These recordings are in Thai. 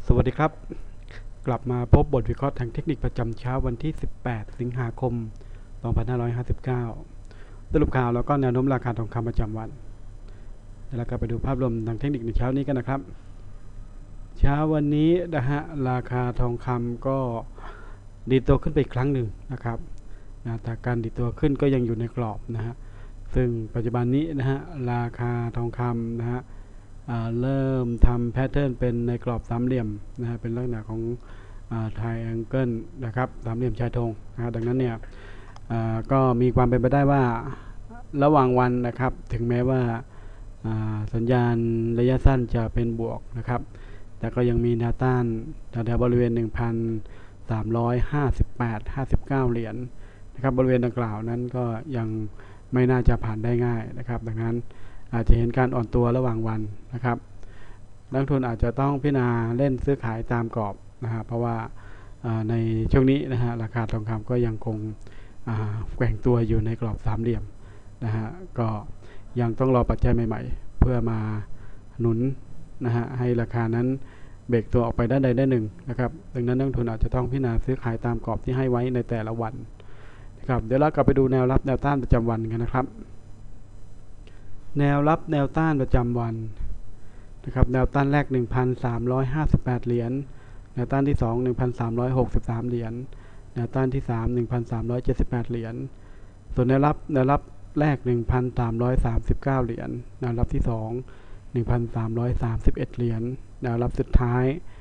สวัสดีครับกลับมาพบบทวิเคราะห์ทางเทคนิคประจำเช้าวันที่18สิงหาคม2559สรุปข่าวแล้วก็แนวโน้มราคาทองคำประจำวันแล้วก็ไปดูภาพรวมทางเทคนิคในเช้านี้กันนะครับเช้าวันนี้นะฮะราคาทองคำก็ดีตัวขึ้นไปอีกครั้งหนึ่งนะครับแต่การดีตัวขึ้นก็ยังอยู่ในกรอบนะฮะซึ่งปัจจุบันนี้นะฮะราคาทองคำนะฮะเริ่มทำแพทเทิร์นเป็นในกรอบสามเหลี่ยมนะฮะเป็นลักษณะของไทแองเกิลนะครับสามเหลี่ยมชายธงนะดังนั้นเนี่ยก็มีความเป็นไปได้ว่าระหว่างวันนะครับถึงแม้ว่าสัญญาณระยะสั้นจะเป็นบวกนะครับแต่ก็ยังมีแนวต้านแถวบริเวณ 1,358-59 เหรียญนะครับบริเวณดังกล่าวนั้นก็ยังไม่น่าจะผ่านได้ง่ายนะครับดังนั้นอาจจะเห็นการอ่อนตัวระหว่างวันนะครับนักทุนอาจจะต้องพิจารณาเล่นซื้อขายตามกรอบนะฮะเพราะว่าในช่วงนี้นะฮะราคาทองคำก็ยังคงแกว่งตัวอยู่ในกรอบสามเหลี่ยมนะฮะก็ยังต้องรอปัจจัยใหม่ๆเพื่อมาหนุนนะฮะให้ราคานั้นเบรกตัวออกไปด้านใดด้านหนึ่งนะครับดังนั้นนักทุนอาจจะต้องพิจารณาซื้อขายตามกรอบที่ให้ไว้ในแต่ละวันนะครับเดี๋ยวเรากลับไปดูแนวรับแนวต้านประจำวันกันนะครับแนวรับแนวต้านประจำวันนะครับแนวต้านแรก 1,358 เหรียญแนวต้านที่2 1,363 เหรียญแนวต้านที่3 1,378 เหรียญส่วนแนวรับแรก 1,339 เหรียญแนวรับที่2 1,331 เหรียญแนวรับสุดท้าย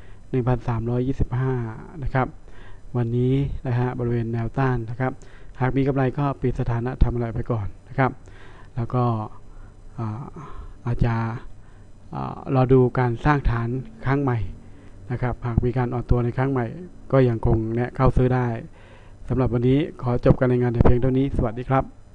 1,325 นะครับวันนี้นะฮะบริเวณแนวต้านนะครับหากมีกำไรก็ปิดสถานะทำอะไรไปก่อนนะครับแล้วก็อาจจะรอดูการสร้างฐานครั้งใหม่นะครับหากมีการอ่อนตัวในครั้งใหม่ก็ยังคงแนะเข้าซื้อได้สำหรับวันนี้ขอจบการรายงานแต่เพียงเท่านี้สวัสดีครับ